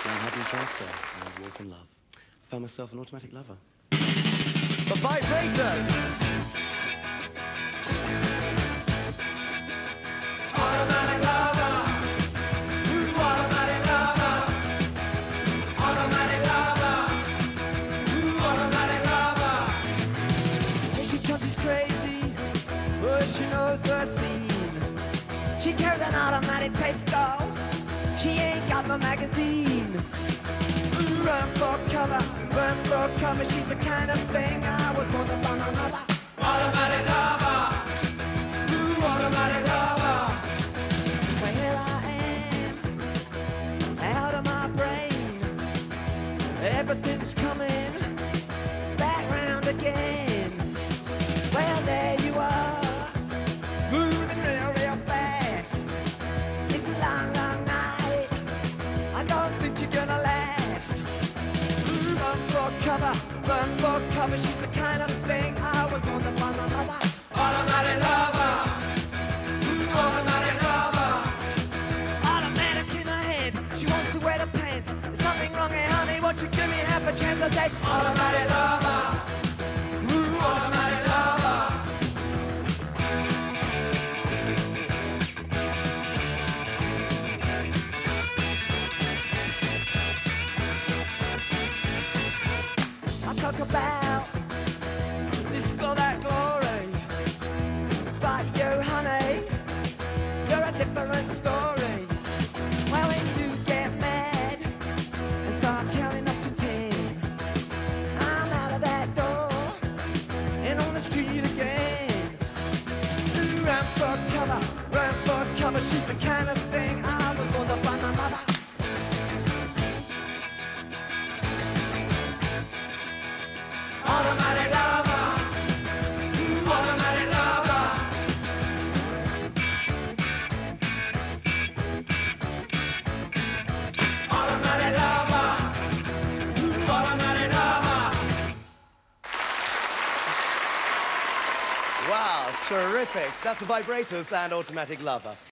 Manhattan Transfer and Walk in Love. Found myself an automatic lover. The Vibrators. Automatic lover. Ooh, automatic lover. Automatic lover. Ooh, automatic lover. Here she comes, she's crazy, but she knows the scene. She carries an automatic pistol. She ain't got no magazine. Run for cover, she's the kind of thing I would want to find another. Automatic lover. Ooh, automatic lover. Well, here I am, out of my brain. Everything's coming back round again. Well, there you are, moving real fast. It's a long, long night. I don't think you're gonna last. Run for cover, she's the kind of thing I would want to find another. Automatic lover. Ooh, automatic lover. Automatic in her head, she wants to wear the pants. There's nothing wrong, hey honey, won't you give me half a chance? I say, Automatic lover. Ooh, automatic lover. I talk about this or that glory, but you, honey, you're a different story. Well, when you get mad and start counting up to 10, I'm out of that door and on the street again. Run for cover, she's the kind of thing I was going to find my mother. Automatic lover. Ooh, automatic lover. Automatic lover. Ooh, automatic lover. Wow, terrific. That's the Vibrators and Automatic Lover.